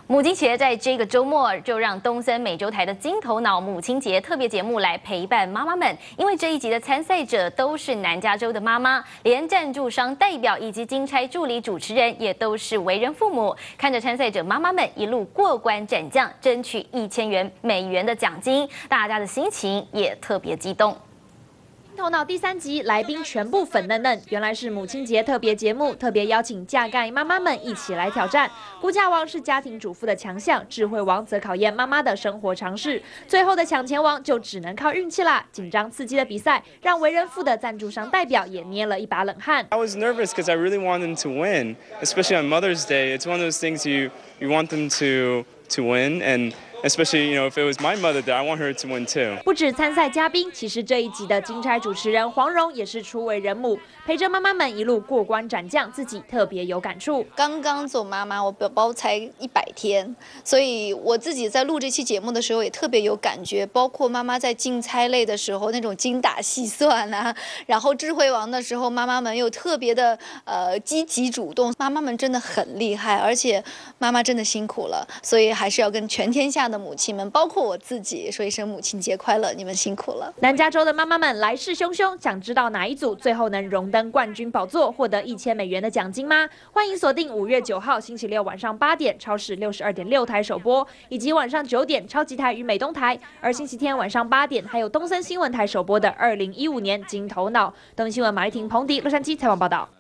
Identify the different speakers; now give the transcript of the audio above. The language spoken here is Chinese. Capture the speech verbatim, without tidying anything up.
Speaker 1: 母亲节在这个周末就让东森美洲台的金头脑母亲节特别节目来陪伴妈妈们，因为这一集的参赛者都是南加州的妈妈，连赞助商代表以及金差助理主持人也都是为人父母，看着参赛者妈妈们一路过关斩将，争取一千元美元的奖金，大家的心情也特别激动。
Speaker 2: 头脑第三集来宾全部粉嫩嫩，原来是母亲节特别节目，特别邀请嫁盖妈妈们一起来挑战。估价王是家庭主妇的强项，智慧王则考验妈妈的生活常识。最后的抢钱王就只能靠运气啦！紧张刺激的比赛，让为人父的赞助商代表也捏了一把冷汗。
Speaker 3: I was nervous because I really want them to win, especially on Mother's Day. It's one of those things you you want them to to win and. Especially, you know, if it was my mother, I want her to win too.
Speaker 2: 不止参赛嘉宾，其实这一集的金差主持人黄蓉也是初为人母，陪着妈妈们一路过关斩将，自己特别有感触。
Speaker 4: 刚刚做妈妈，我宝宝才一百天，所以我自己在录这期节目的时候也特别有感觉。包括妈妈在竞猜类的时候那种精打细算啊，然后智慧王的时候，妈妈们又特别的呃积极主动。妈妈们真的很厉害，而且妈妈真的辛苦了，所以还是要跟全天下的 母亲们，包括我自己，说一声母亲节快乐！你们辛苦了。
Speaker 2: 南加州的妈妈们来势汹汹，想知道哪一组最后能荣登冠军宝座，获得一千美元的奖金吗？欢迎锁定五月九号星期六晚上八点，超市六十二点六台首播，以及晚上九点超级台与美东台。而星期天晚上八点，还有东森新闻台首播的二零一五年金头脑。东森新闻马丽婷、彭迪、洛杉矶采访报道。